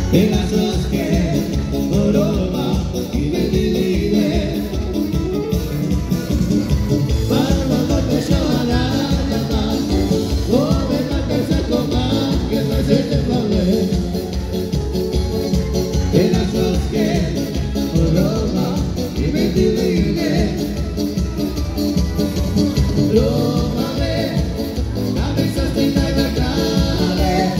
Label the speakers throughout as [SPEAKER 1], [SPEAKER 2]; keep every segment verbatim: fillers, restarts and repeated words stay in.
[SPEAKER 1] en lazos que por Roma y me divide. Para no te llora nada, o me matas a tomar que no se te pone. En lazos que por Roma y me divide. Roma me, la besaste y la agarré.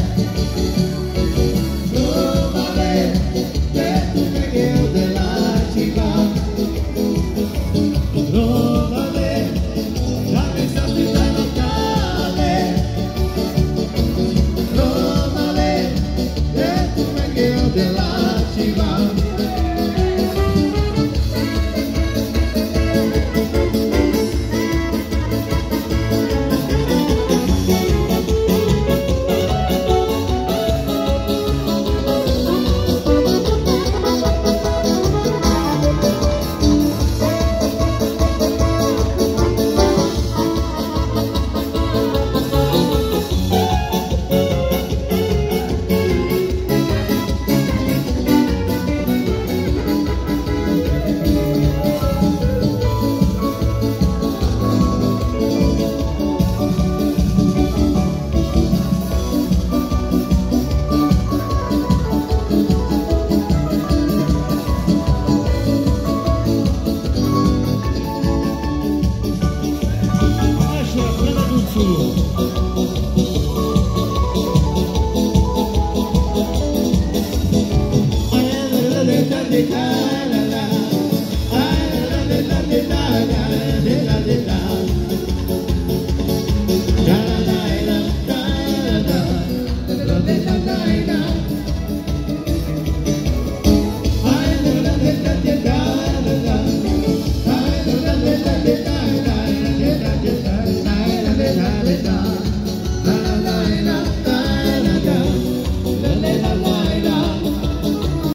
[SPEAKER 2] Ay,